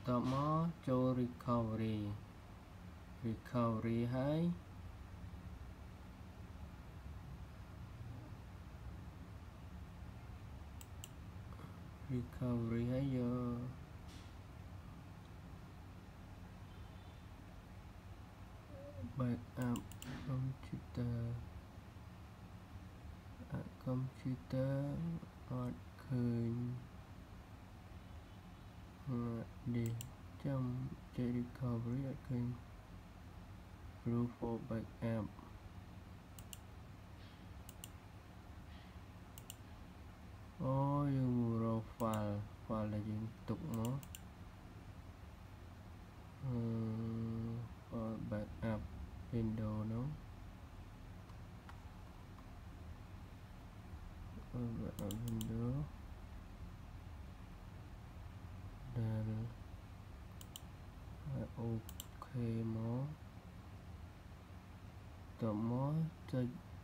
ต่อมาโจ recovery ให้ recovery ให้เยอะ backup computer คอมพิวเตอร์อดคืนเดี๋ยวจำจะ recovery อดคืน proof for backup อ๋อยังรอไฟล์làยังตกเนาะfor backup window เนาะbackup window แล้วโอเคมั้งต่อมาจะ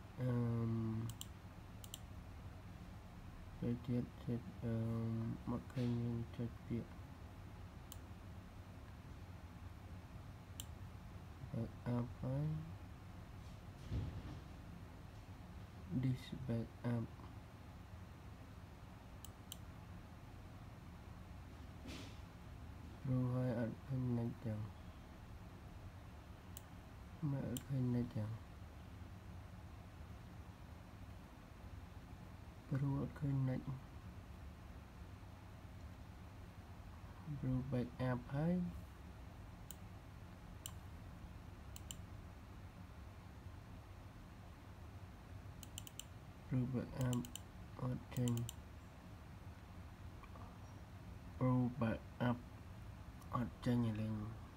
một kênh cho việc backup ấy this backup rồi ở kênh này chẳng mà ở kênh này chẳng rồi ở kênh này rồi backup ấy rồi backup ở trên rồi backup ở trên này lên